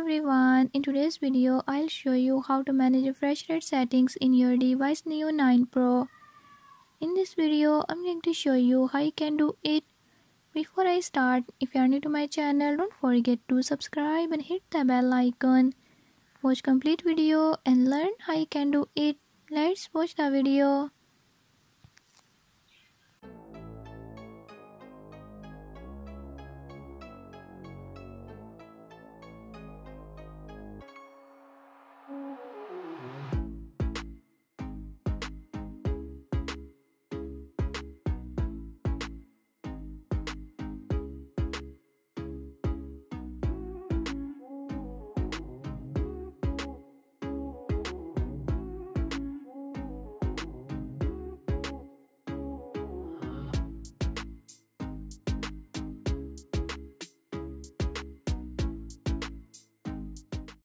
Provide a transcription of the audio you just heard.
everyone, in today's video I'll show you how to manage refresh rate settings in your device Neo 9 Pro. In this video I'm going to show you how you can do it. Before I start, if you are new to my channel, don't forget to subscribe and hit the bell icon. Watch complete video and learn how you can do it. Let's watch the video.